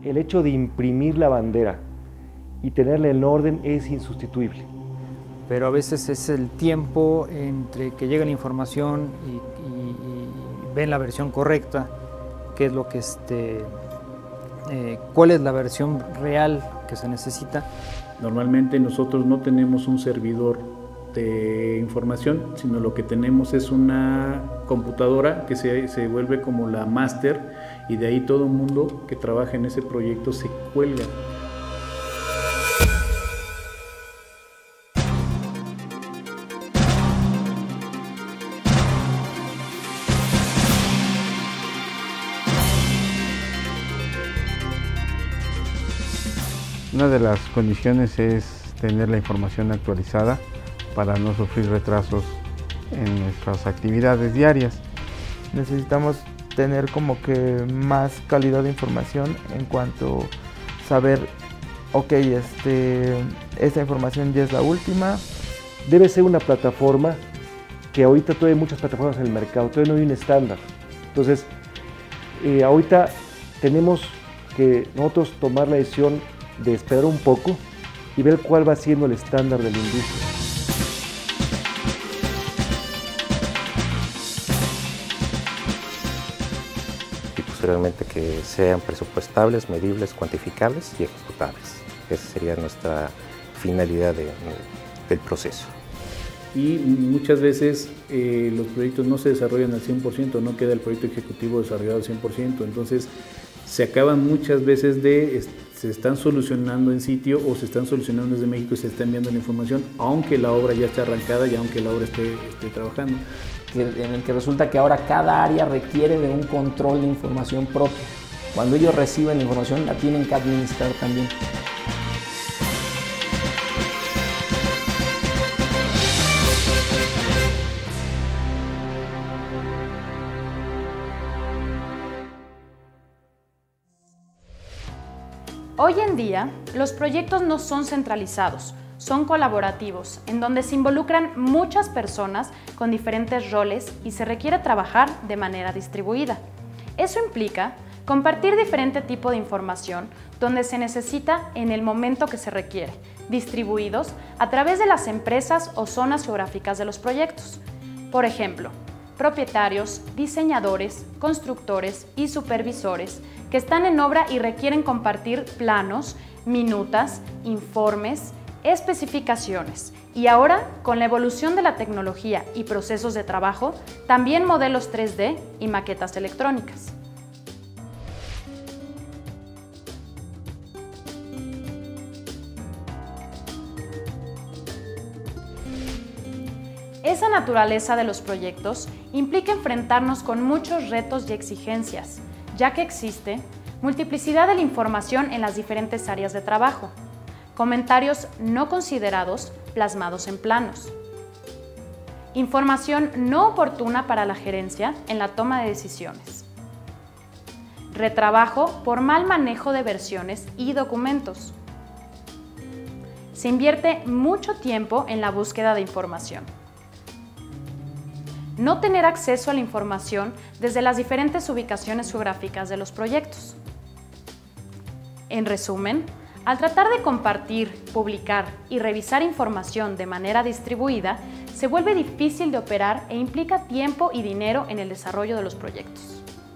el hecho de imprimir la bandera y tenerla en orden es insustituible. Pero a veces es el tiempo entre que llega la información y ven la versión correcta, qué es lo que cuál es la versión real que se necesita. Normalmente nosotros no tenemos un servidor de información, sino lo que tenemos es una computadora que se vuelve como la máster, y de ahí todo el mundo que trabaja en ese proyecto se cuelga. Una de las condiciones es tener la información actualizada para no sufrir retrasos en nuestras actividades diarias. Necesitamos tener como que más calidad de información en cuanto a saber, ok, esta información ya es la última. Debe ser una plataforma que ahorita todavía hay muchas plataformas en el mercado, todavía no hay un estándar. Entonces, ahorita tenemos que nosotros tomar la decisión de esperar un poco y ver cuál va siendo el estándar de la industria. Y posteriormente que sean presupuestables, medibles, cuantificables y ejecutables. Esa sería nuestra finalidad del proceso. Y muchas veces los proyectos no se desarrollan al 100%, no queda el proyecto ejecutivo desarrollado al 100%, entonces se acaban muchas veces se están solucionando en sitio o se están solucionando desde México y se está enviando la información, aunque la obra ya esté arrancada y aunque la obra esté trabajando. En el que resulta que ahora cada área requiere de un control de información propia. Cuando ellos reciben la información la tienen que administrar también. Hoy en día, los proyectos no son centralizados, son colaborativos, en donde se involucran muchas personas con diferentes roles y se requiere trabajar de manera distribuida. Eso implica compartir diferente tipo de información donde se necesita en el momento que se requiere, distribuidos a través de las empresas o zonas geográficas de los proyectos. Por ejemplo, propietarios, diseñadores, constructores y supervisores que están en obra y requieren compartir planos, minutas, informes, especificaciones. Y ahora, con la evolución de la tecnología y procesos de trabajo, también modelos 3D y maquetas electrónicas. Esa naturaleza de los proyectos implica enfrentarnos con muchos retos y exigencias, ya que existe multiplicidad de la información en las diferentes áreas de trabajo, comentarios no considerados plasmados en planos, información no oportuna para la gerencia en la toma de decisiones, retrabajo por mal manejo de versiones y documentos. Se invierte mucho tiempo en la búsqueda de información. No tener acceso a la información desde las diferentes ubicaciones geográficas de los proyectos. En resumen, al tratar de compartir, publicar y revisar información de manera distribuida, se vuelve difícil de operar e implica tiempo y dinero en el desarrollo de los proyectos.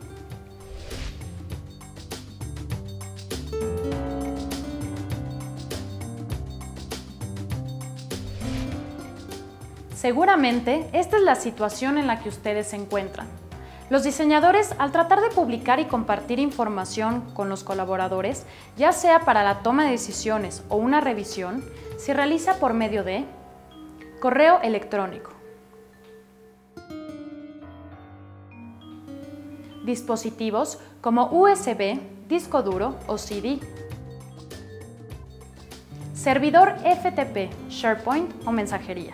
Seguramente, esta es la situación en la que ustedes se encuentran. Los diseñadores, al tratar de publicar y compartir información con los colaboradores, ya sea para la toma de decisiones o una revisión, se realiza por medio de correo electrónico, dispositivos como USB, disco duro o CD, servidor FTP, SharePoint o mensajería.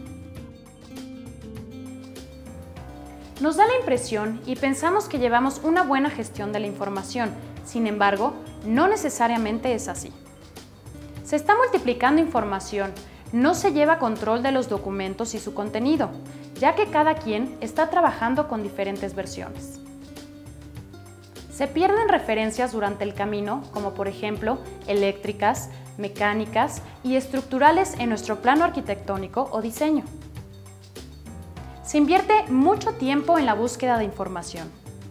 Nos da la impresión y pensamos que llevamos una buena gestión de la información, sin embargo, no necesariamente es así. Se está multiplicando información, no se lleva control de los documentos y su contenido, ya que cada quien está trabajando con diferentes versiones. Se pierden referencias durante el camino, como por ejemplo eléctricas, mecánicas y estructurales en nuestro plano arquitectónico o diseño. Se invierte mucho tiempo en la búsqueda de información.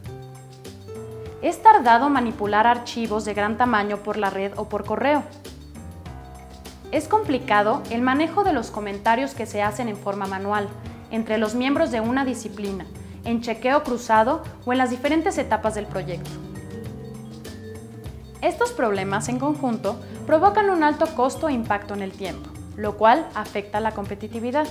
Es tardado manipular archivos de gran tamaño por la red o por correo. Es complicado el manejo de los comentarios que se hacen en forma manual entre los miembros de una disciplina, en chequeo cruzado o en las diferentes etapas del proyecto. Estos problemas en conjunto provocan un alto costo e impacto en el tiempo, lo cual afecta la competitividad.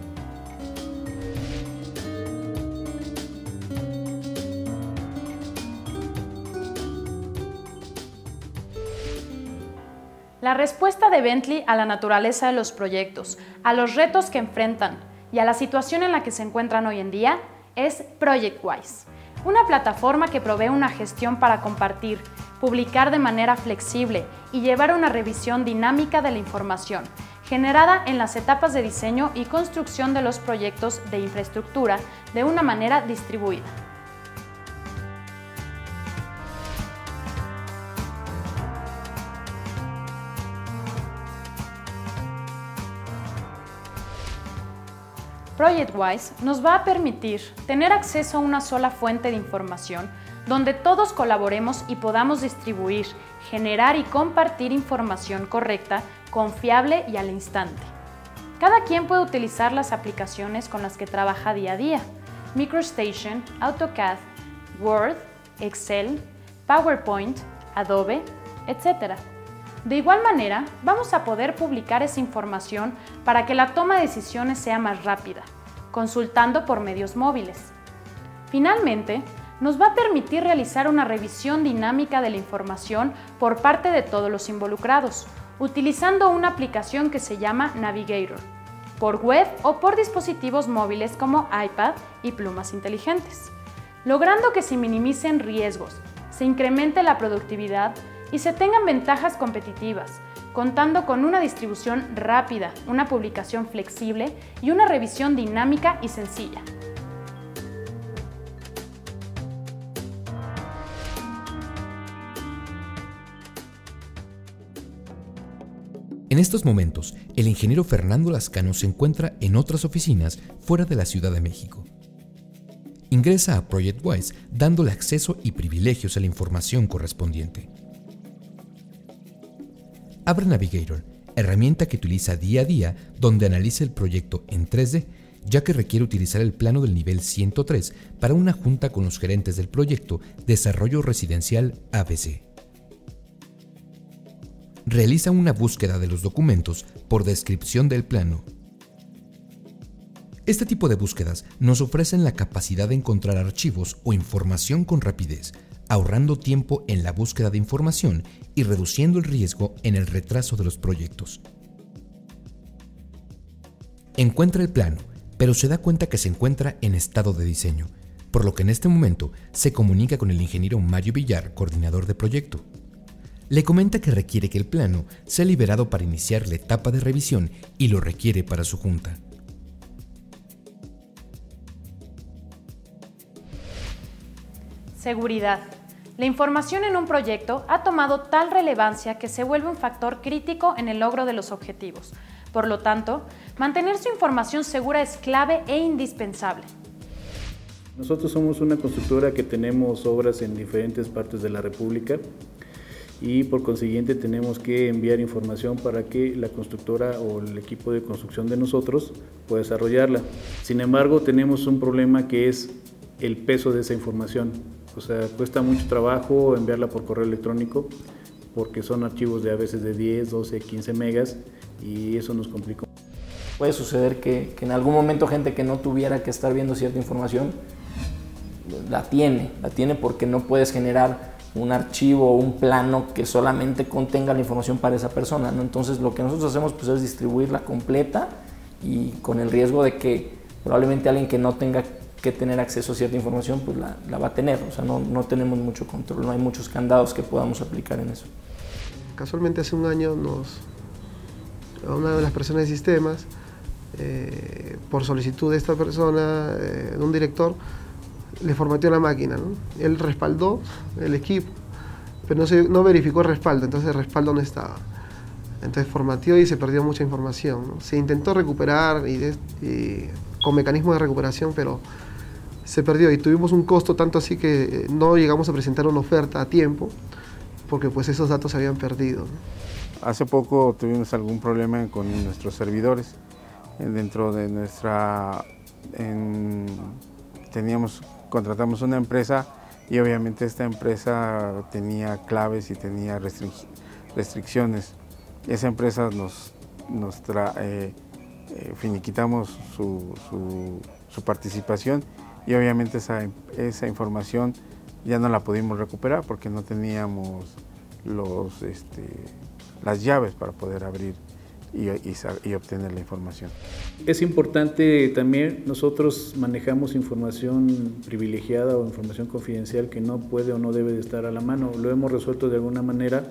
La respuesta de Bentley a la naturaleza de los proyectos, a los retos que enfrentan y a la situación en la que se encuentran hoy en día es ProjectWise, una plataforma que provee una gestión para compartir, publicar de manera flexible y llevar una revisión dinámica de la información generada en las etapas de diseño y construcción de los proyectos de infraestructura de una manera distribuida. ProjectWise nos va a permitir tener acceso a una sola fuente de información donde todos colaboremos y podamos distribuir, generar y compartir información correcta, confiable y al instante. Cada quien puede utilizar las aplicaciones con las que trabaja día a día: MicroStation, AutoCAD, Word, Excel, PowerPoint, Adobe, etc. De igual manera, vamos a poder publicar esa información para que la toma de decisiones sea más rápida, consultando por medios móviles. Finalmente, nos va a permitir realizar una revisión dinámica de la información por parte de todos los involucrados, utilizando una aplicación que se llama Navigator, por web o por dispositivos móviles como iPad y plumas inteligentes, logrando que se minimicen riesgos, se incremente la productividad y se tengan ventajas competitivas, contando con una distribución rápida, una publicación flexible y una revisión dinámica y sencilla. En estos momentos, el ingeniero Fernando Lascano se encuentra en otras oficinas fuera de la Ciudad de México. Ingresa a ProjectWise dándole acceso y privilegios a la información correspondiente. Abre Navigator, herramienta que utiliza día a día donde analiza el proyecto en 3D, ya que requiere utilizar el plano del nivel 103 para una junta con los gerentes del proyecto Desarrollo Residencial ABC. Realiza una búsqueda de los documentos por descripción del plano. Este tipo de búsquedas nos ofrecen la capacidad de encontrar archivos o información con rapidez, ahorrando tiempo en la búsqueda de información y reduciendo el riesgo en el retraso de los proyectos. Encuentra el plano, pero se da cuenta que se encuentra en estado de diseño, por lo que en este momento se comunica con el ingeniero Mario Villar, coordinador de proyecto. Le comenta que requiere que el plano sea liberado para iniciar la etapa de revisión y lo requiere para su junta. Seguridad. La información en un proyecto ha tomado tal relevancia que se vuelve un factor crítico en el logro de los objetivos. Por lo tanto, mantener su información segura es clave e indispensable. Nosotros somos una constructora que tenemos obras en diferentes partes de la República y por consiguiente tenemos que enviar información para que la constructora o el equipo de construcción de nosotros pueda desarrollarla. Sin embargo, tenemos un problema que es el peso de esa información. O sea, cuesta mucho trabajo enviarla por correo electrónico porque son archivos de a veces de 10, 12, 15 megas y eso nos complica. Puede suceder que en algún momento gente que no tuviera que estar viendo cierta información la tiene porque no puedes generar un archivo o un plano que solamente contenga la información para esa persona, ¿no? Entonces lo que nosotros hacemos pues, es distribuirla completa y con el riesgo de que probablemente alguien que no tenga que tener acceso a cierta información pues la va a tener, o sea, no tenemos mucho control, no hay muchos candados que podamos aplicar en eso. Casualmente hace un año a una de las personas de sistemas, por solicitud de esta persona, de un director, le formateó la máquina, ¿no? Él respaldó el equipo, pero no verificó el respaldo, entonces el respaldo no estaba. Entonces formateó y se perdió mucha información, ¿no? Se intentó recuperar con mecanismos de recuperación, pero se perdió y tuvimos un costo tanto así que no llegamos a presentar una oferta a tiempo porque pues esos datos se habían perdido, ¿no? Hace poco tuvimos algún problema con nuestros servidores. Dentro de contratamos una empresa y obviamente esta empresa tenía claves y tenía restricciones. Esa empresa finiquitamos su participación y obviamente esa información ya no la pudimos recuperar porque no teníamos las llaves para poder abrir y obtener la información. Es importante también, nosotros manejamos información privilegiada o información confidencial que no puede o no debe de estar a la mano. Lo hemos resuelto de alguna manera,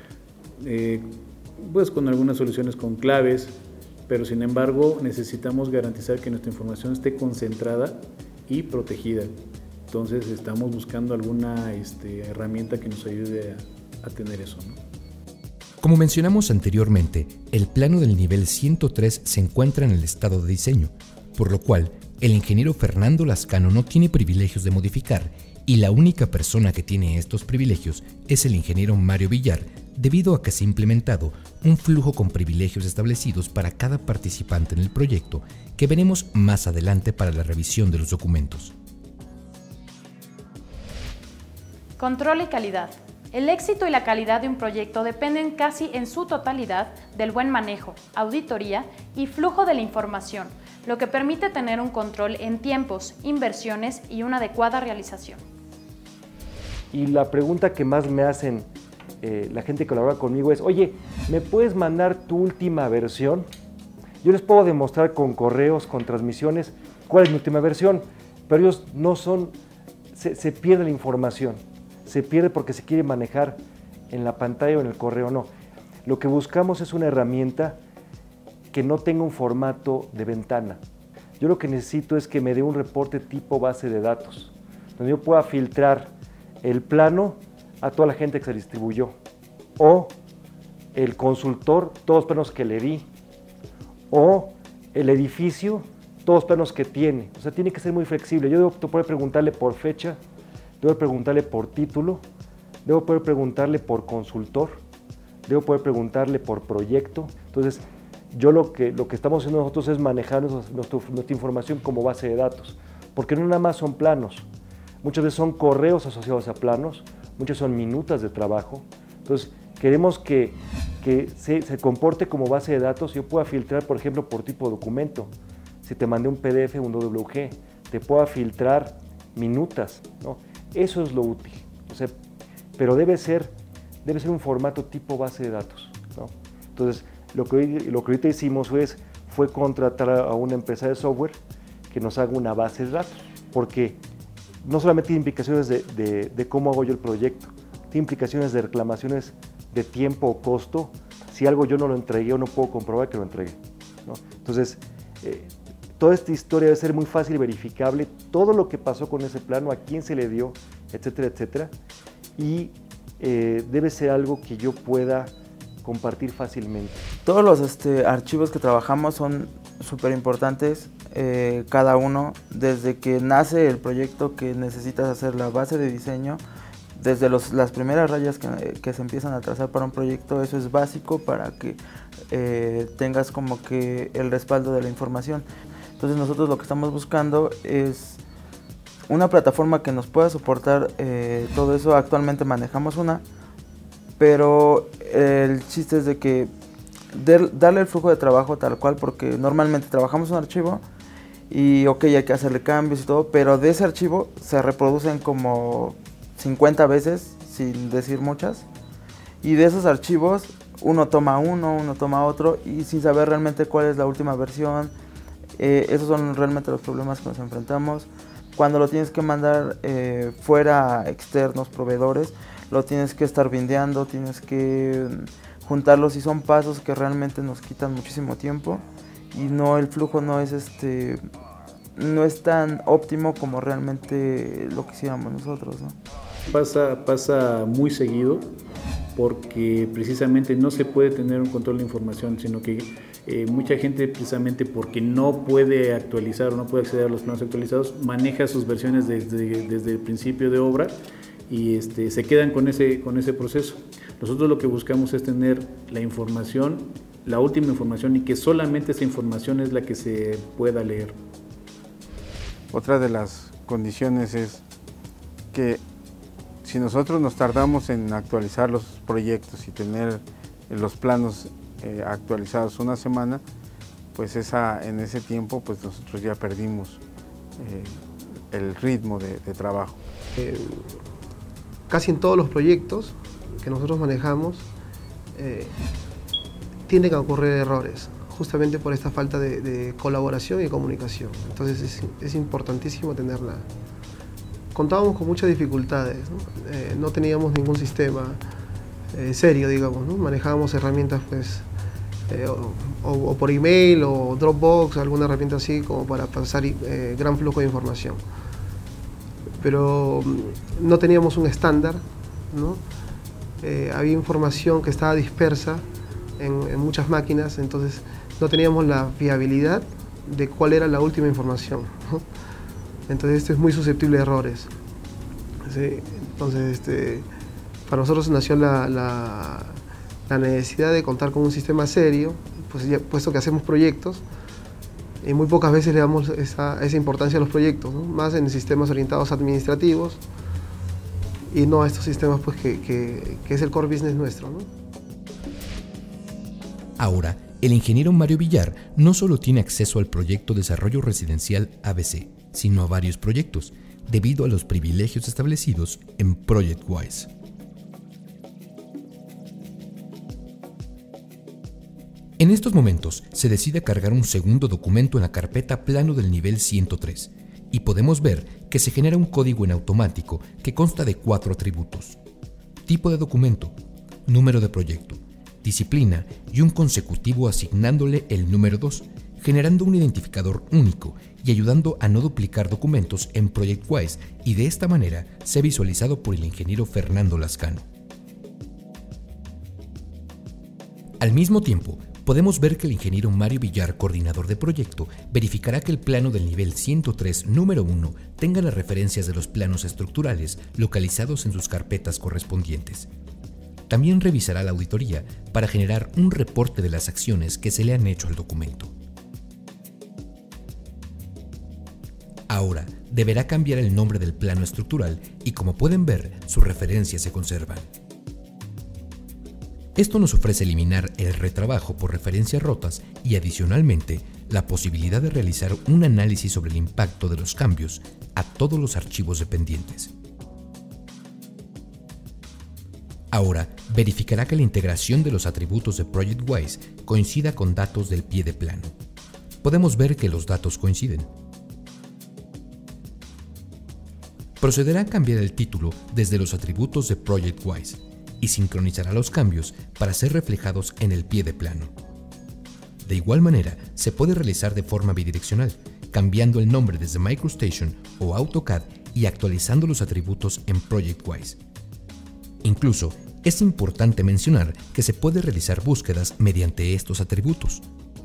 pues con algunas soluciones con claves, pero sin embargo necesitamos garantizar que nuestra información esté concentrada y protegida. Entonces estamos buscando alguna herramienta que nos ayude a tener eso, ¿no? Como mencionamos anteriormente, el plano del nivel 103 se encuentra en el estado de diseño, por lo cual el ingeniero Fernando Lascano no tiene privilegios de modificar y la única persona que tiene estos privilegios es el ingeniero Mario Villar, debido a que se ha implementado un flujo con privilegios establecidos para cada participante en el proyecto que veremos más adelante para la revisión de los documentos. Control y calidad. El éxito y la calidad de un proyecto dependen casi en su totalidad del buen manejo, auditoría y flujo de la información, lo que permite tener un control en tiempos, inversiones y una adecuada realización. Y la pregunta que más me hacen la gente que colabora conmigo es: oye, ¿me puedes mandar tu última versión? Yo les puedo demostrar con correos, con transmisiones, cuál es mi última versión, pero ellos no son, se pierde la información. Se pierde porque se quiere manejar en la pantalla o en el correo, no. Lo que buscamos es una herramienta que no tenga un formato de ventana. Yo lo que necesito es que me dé un reporte tipo base de datos, donde yo pueda filtrar el plano a toda la gente que se distribuyó, o el consultor, todos los planos que le di, o el edificio, todos los planos que tiene. O sea, tiene que ser muy flexible. Yo debo poder preguntarle por fecha, debo preguntarle por título, debo poder preguntarle por consultor, debo poder preguntarle por proyecto. Entonces, yo lo que estamos haciendo nosotros es manejar nuestra información como base de datos, porque no nada más son planos, muchas veces son correos asociados a planos, muchas son minutas de trabajo. Entonces, queremos que se comporte como base de datos. Yo pueda filtrar, por ejemplo, por tipo de documento. Si te mandé un PDF, un WG, te pueda filtrar minutas, ¿no? Eso es lo útil, o sea, pero debe ser un formato tipo base de datos, ¿no? Entonces, lo que ahorita hicimos fue contratar a una empresa de software que nos haga una base de datos, porque no solamente tiene implicaciones de cómo hago yo el proyecto, tiene implicaciones de reclamaciones de tiempo o costo. Si algo yo no lo entregué o no puedo comprobar que lo entregué, ¿no? Entonces, toda esta historia debe ser muy fácil y verificable, todo lo que pasó con ese plano, a quién se le dio, etcétera, etcétera, y debe ser algo que yo pueda compartir fácilmente. Todos los archivos que trabajamos son súper importantes, cada uno, desde que nace el proyecto que necesitas hacer la base de diseño, desde las primeras rayas que se empiezan a trazar para un proyecto. Eso es básico para que tengas como que el respaldo de la información. Entonces nosotros lo que estamos buscando es una plataforma que nos pueda soportar todo eso. Actualmente manejamos una, pero el chiste es de que darle el flujo de trabajo tal cual, porque normalmente trabajamos un archivo y ok, hay que hacerle cambios y todo, pero de ese archivo se reproducen como 50 veces, sin decir muchas, y de esos archivos uno toma otro y sin saber realmente cuál es la última versión. Esos son realmente los problemas que nos enfrentamos. Cuando lo tienes que mandar fuera a externos, proveedores, lo tienes que estar bindeando, tienes que juntarlos, y son pasos que realmente nos quitan muchísimo tiempo, y no, el flujo no es no es tan óptimo como realmente lo quisiéramos nosotros, ¿no? Pasa muy seguido porque precisamente no se puede tener un control de información, sino que mucha gente precisamente porque no puede actualizar o no puede acceder a los planos actualizados, maneja sus versiones desde el principio de obra y se quedan con ese proceso. Nosotros lo que buscamos es tener la información, la última información, y que solamente esa información es la que se pueda leer. Otra de las condiciones es que si nosotros nos tardamos en actualizar los proyectos y tener los planos actualizados una semana, pues en ese tiempo pues nosotros ya perdimos el ritmo de trabajo. Casi en todos los proyectos que nosotros manejamos tienden a ocurrir errores, justamente por esta falta de colaboración y comunicación. Entonces es importantísimo tenerla. Contábamos con muchas dificultades, ¿no? No teníamos ningún sistema serio, digamos, ¿no? Manejábamos herramientas pues, o por email o Dropbox, alguna herramienta así como para pasar gran flujo de información. Pero no teníamos un estándar, ¿no? Había información que estaba dispersa en muchas máquinas, entonces no teníamos la fiabilidad de cuál era la última información, ¿no? Entonces esto es muy susceptible de errores. ¿Sí? Entonces para nosotros nació la necesidad de contar con un sistema serio, pues ya, puesto que hacemos proyectos y muy pocas veces le damos esa importancia a los proyectos, ¿no? Más en sistemas orientados administrativos y no a estos sistemas pues, que es el core business nuestro, ¿no? Ahora, el ingeniero Mario Villar no solo tiene acceso al proyecto Desarrollo Residencial ABC, sino a varios proyectos, debido a los privilegios establecidos en ProjectWise. En estos momentos se decide cargar un segundo documento en la carpeta plano del nivel 103 y podemos ver que se genera un código en automático que consta de 4 atributos: tipo de documento, número de proyecto, disciplina y un consecutivo asignándole el número 2, generando un identificador único y ayudando a no duplicar documentos en ProjectWise, y de esta manera sea visualizado por el ingeniero Fernando Lascano. Al mismo tiempo, podemos ver que el ingeniero Mario Villar, coordinador de proyecto, verificará que el plano del nivel 103 número 1 tenga las referencias de los planos estructurales localizados en sus carpetas correspondientes. También revisará la auditoría para generar un reporte de las acciones que se le han hecho al documento. Ahora, deberá cambiar el nombre del plano estructural y, como pueden ver, sus referencias se conservan. Esto nos ofrece eliminar el retrabajo por referencias rotas y, adicionalmente, la posibilidad de realizar un análisis sobre el impacto de los cambios a todos los archivos dependientes. Ahora, verificará que la integración de los atributos de ProjectWise coincida con datos del pie de plano. Podemos ver que los datos coinciden. Procederá a cambiar el título desde los atributos de ProjectWise y sincronizará los cambios para ser reflejados en el pie de plano. De igual manera, se puede realizar de forma bidireccional, cambiando el nombre desde MicroStation o AutoCAD y actualizando los atributos en ProjectWise. Incluso, es importante mencionar que se puede realizar búsquedas mediante estos atributos.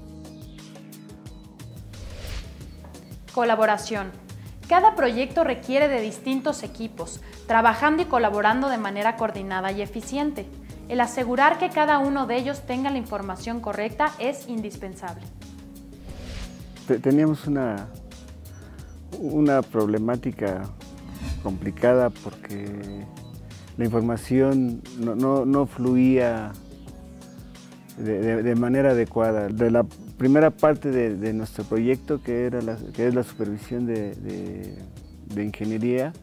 Colaboración. Cada proyecto requiere de distintos equipos, trabajando y colaborando de manera coordinada y eficiente. El asegurar que cada uno de ellos tenga la información correcta es indispensable. Teníamos una problemática complicada porque la información no fluía de manera adecuada. De la primera parte de nuestro proyecto, que es la supervisión de ingeniería,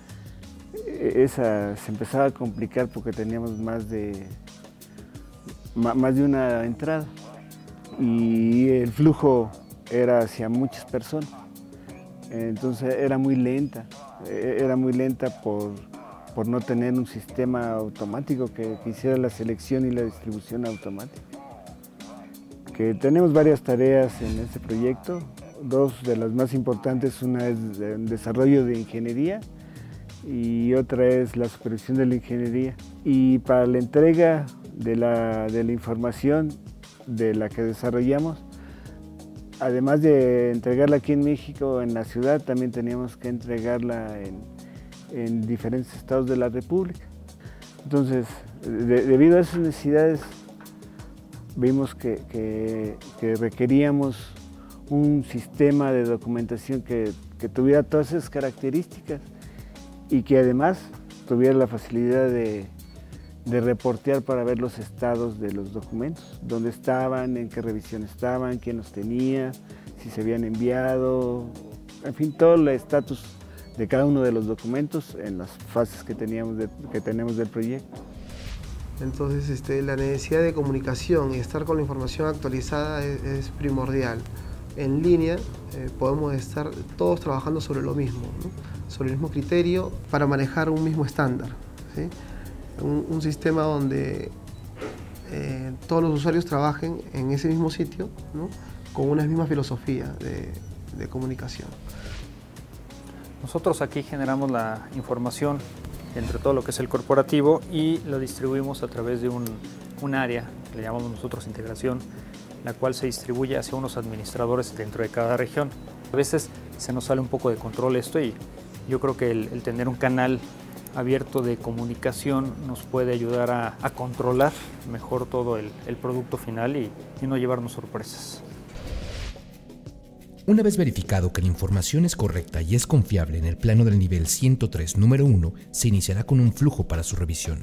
esa se empezaba a complicar porque teníamos más de una entrada y el flujo era hacia muchas personas. Entonces era muy lenta por no tener un sistema automático que hiciera la selección y la distribución automática. Que tenemos varias tareas en este proyecto. dos de las más importantes, una es el desarrollo de ingeniería y otra es la supervisión de la ingeniería. Y para la entrega de la información de la que desarrollamos, además de entregarla aquí en México, en la ciudad, también teníamos que entregarla en diferentes estados de la República. Entonces, debido a esas necesidades, vimos que requeríamos un sistema de documentación que tuviera todas esas características y que además tuviera la facilidad de reportear para ver los estados de los documentos, dónde estaban, en qué revisión estaban, quién los tenía, si se habían enviado, en fin, todo el estatus de cada uno de los documentos en las fases que tenemos del proyecto. Entonces la necesidad de comunicación y estar con la información actualizada es primordial. En línea podemos estar todos trabajando sobre lo mismo, ¿no? Sobre el mismo criterio para manejar un mismo estándar, ¿sí? Un sistema donde todos los usuarios trabajen en ese mismo sitio, ¿no? Con una misma filosofía de comunicación. Nosotros aquí generamos la información entre todo lo que es el corporativo y lo distribuimos a través de un área que le llamamos nosotros integración, la cual se distribuye hacia unos administradores dentro de cada región. A veces se nos sale un poco de control esto y yo creo que el tener un canal abierto de comunicación nos puede ayudar a controlar mejor todo el producto final y no llevarnos sorpresas. Una vez verificado que la información es correcta y es confiable en el plano del nivel 103 número 1, se iniciará con un flujo para su revisión.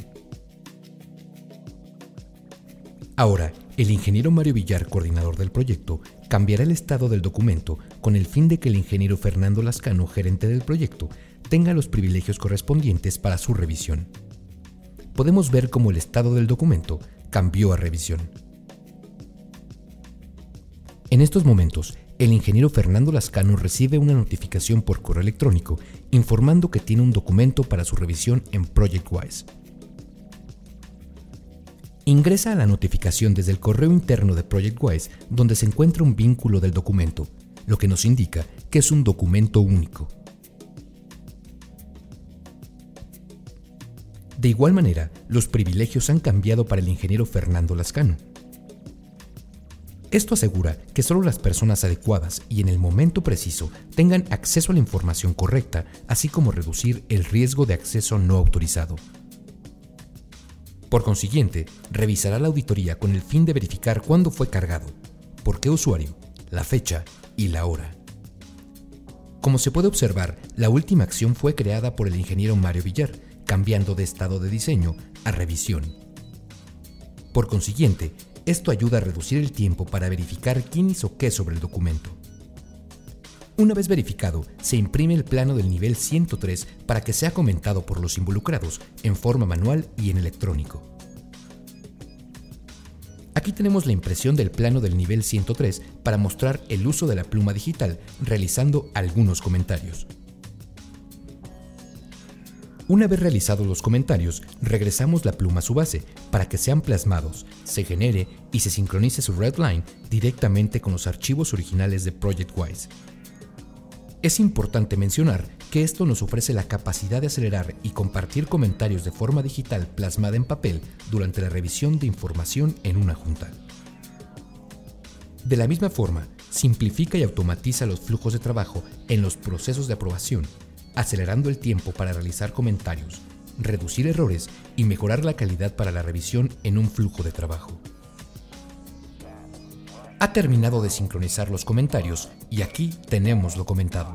Ahora, el ingeniero Mario Villar, coordinador del proyecto, cambiará el estado del documento con el fin de que el ingeniero Fernando Lascano, gerente del proyecto, tenga los privilegios correspondientes para su revisión. Podemos ver cómo el estado del documento cambió a revisión. En estos momentos, el ingeniero Fernando Lascano recibe una notificación por correo electrónico informando que tiene un documento para su revisión en ProjectWise. Ingresa a la notificación desde el correo interno de ProjectWise, donde se encuentra un vínculo del documento, lo que nos indica que es un documento único. De igual manera, los privilegios han cambiado para el ingeniero Fernando Lascano. Esto asegura que solo las personas adecuadas y en el momento preciso tengan acceso a la información correcta, así como reducir el riesgo de acceso no autorizado. Por consiguiente, revisará la auditoría con el fin de verificar cuándo fue cargado, por qué usuario, la fecha y la hora. Como se puede observar, la última acción fue creada por el ingeniero Mario Villar, cambiando de estado de diseño a revisión. Por consiguiente, esto ayuda a reducir el tiempo para verificar quién hizo qué sobre el documento. Una vez verificado, se imprime el plano del nivel 103 para que sea comentado por los involucrados en forma manual y en electrónico. Aquí tenemos la impresión del plano del nivel 103 para mostrar el uso de la pluma digital realizando algunos comentarios. Una vez realizados los comentarios, regresamos la pluma a su base para que sean plasmados, se genere y se sincronice su redline directamente con los archivos originales de ProjectWise. Es importante mencionar que esto nos ofrece la capacidad de acelerar y compartir comentarios de forma digital plasmada en papel durante la revisión de información en una junta. De la misma forma, simplifica y automatiza los flujos de trabajo en los procesos de aprobación, acelerando el tiempo para realizar comentarios, reducir errores y mejorar la calidad para la revisión en un flujo de trabajo. Ha terminado de sincronizar los comentarios y aquí tenemos lo comentado.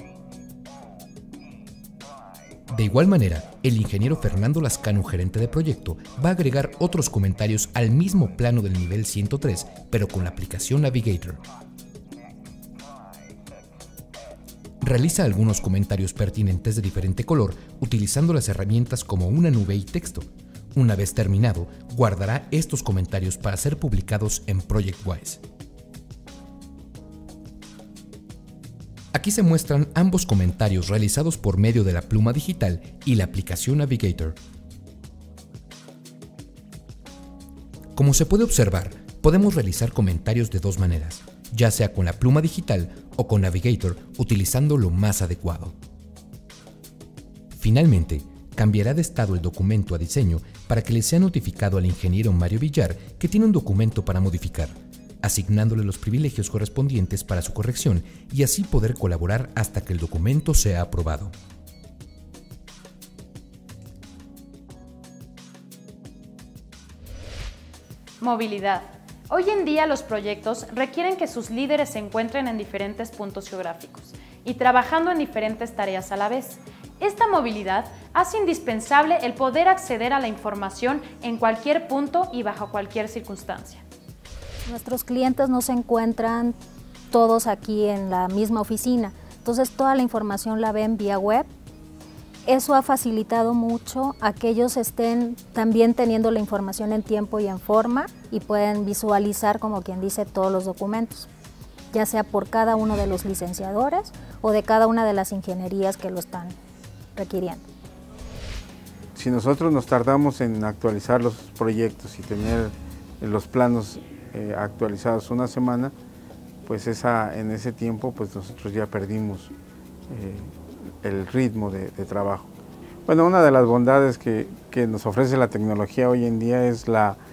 De igual manera, el ingeniero Fernando Lascano, gerente de proyecto, va a agregar otros comentarios al mismo plano del nivel 103, pero con la aplicación Navigator. Realiza algunos comentarios pertinentes de diferente color utilizando las herramientas como una nube y texto. Una vez terminado, guardará estos comentarios para ser publicados en ProjectWise. Aquí se muestran ambos comentarios realizados por medio de la pluma digital y la aplicación Navigator. Como se puede observar, podemos realizar comentarios de dos maneras: ya sea con la pluma digital o con Navigator, utilizando lo más adecuado. Finalmente, cambiará de estado el documento a diseño para que le sea notificado al ingeniero Mario Villar que tiene un documento para modificar, asignándole los privilegios correspondientes para su corrección y así poder colaborar hasta que el documento sea aprobado. Movilidad. Hoy en día los proyectos requieren que sus líderes se encuentren en diferentes puntos geográficos y trabajando en diferentes tareas a la vez. Esta movilidad hace indispensable el poder acceder a la información en cualquier punto y bajo cualquier circunstancia. Nuestros clientes no se encuentran todos aquí en la misma oficina, entonces toda la información la ven vía web. Eso ha facilitado mucho a que ellos estén también teniendo la información en tiempo y en forma y pueden visualizar, como quien dice, todos los documentos, ya sea por cada uno de los licenciadores o de cada una de las ingenierías que lo están requiriendo. Si nosotros nos tardamos en actualizar los proyectos y tener los planos actualizados una semana, pues en ese tiempo pues nosotros ya perdimos el ritmo de trabajo. Bueno, una de las bondades que nos ofrece la tecnología hoy en día es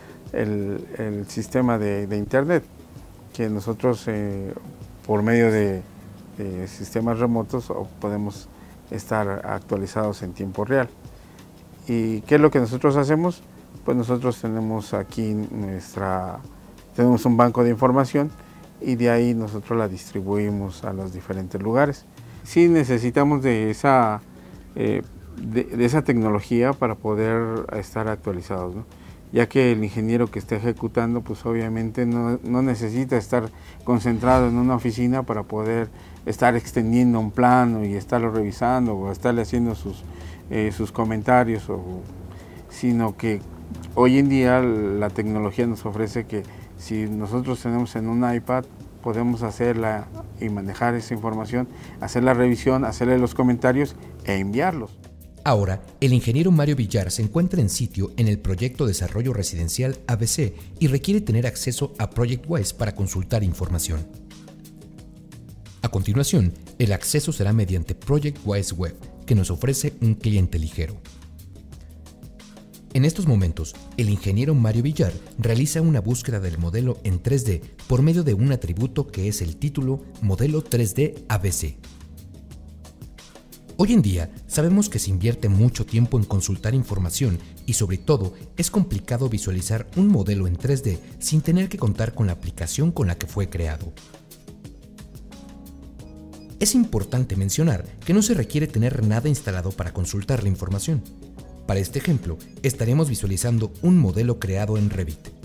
el sistema de Internet, que nosotros por medio de sistemas remotos podemos estar actualizados en tiempo real. ¿Y qué es lo que nosotros hacemos? Pues nosotros tenemos aquí tenemos un banco de información y de ahí nosotros la distribuimos a los diferentes lugares. Sí necesitamos de esa tecnología para poder estar actualizados, ¿no? Ya que el ingeniero que está ejecutando pues obviamente no necesita estar concentrado en una oficina para poder estar extendiendo un plano y estarlo revisando o estarle haciendo sus comentarios, sino que hoy en día la tecnología nos ofrece que si nosotros tenemos en un iPad podemos hacerla y manejar esa información, hacer la revisión, hacerle los comentarios e enviarlos. Ahora, el ingeniero Mario Villar se encuentra en sitio en el proyecto Desarrollo Residencial ABC y requiere tener acceso a ProjectWise para consultar información. A continuación, el acceso será mediante ProjectWise Web, que nos ofrece un cliente ligero. En estos momentos, el ingeniero Mario Villar realiza una búsqueda del modelo en 3D por medio de un atributo que es el título Modelo 3D ABC. Hoy en día, sabemos que se invierte mucho tiempo en consultar información y sobre todo es complicado visualizar un modelo en 3D sin tener que contar con la aplicación con la que fue creado. Es importante mencionar que no se requiere tener nada instalado para consultar la información. Para este ejemplo, estaremos visualizando un modelo creado en Revit.